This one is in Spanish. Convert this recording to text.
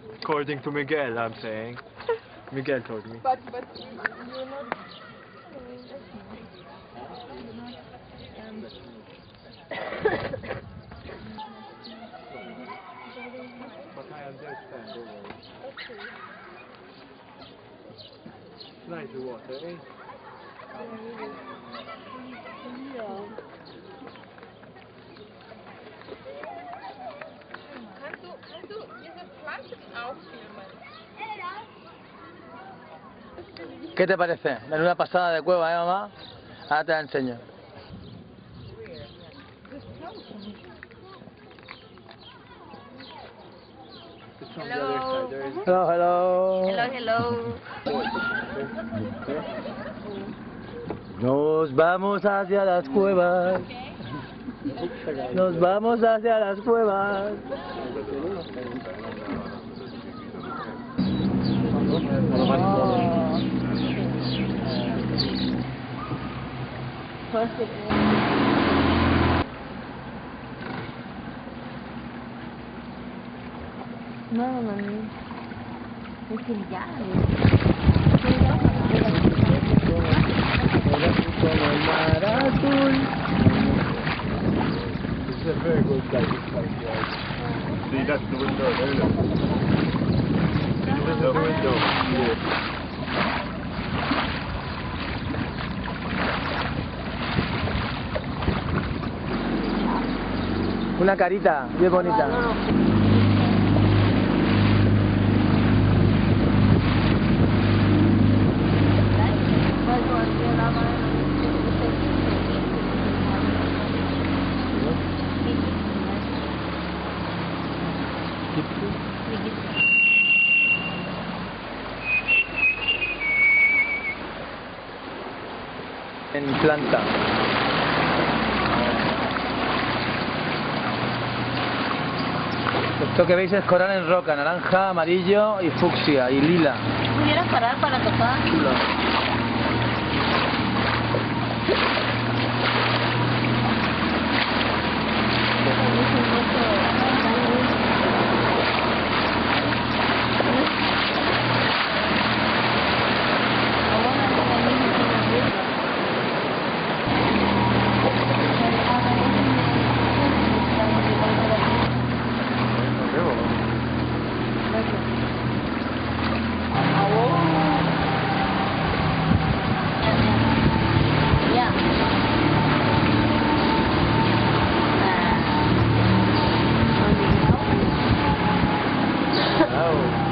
According to Miguel, I'm saying. Miguel told me. But you're not. But I understand, don't worry. Okay. It's nice the water, eh? Ja. Kannst du diese Pflanzen auffilmen? ¿Qué te parece? En una pasada de cueva, ¿eh, mamá? Ahora te la enseño. It's on the other side. There is... Hello, hello. Hello. Nos vamos hacia las cuevas. Nos vamos hacia las cuevas. No, mami. Es genial. Como el mar azul. This is a very good sight, this place, guys. See, that's the window there, look. This is the window. Yeah. Una carita bien bonita. En planta. Esto que veis es coral en roca, naranja, amarillo y fucsia y lila. ¿Pudieras parar para tocar? Chulo. Oh.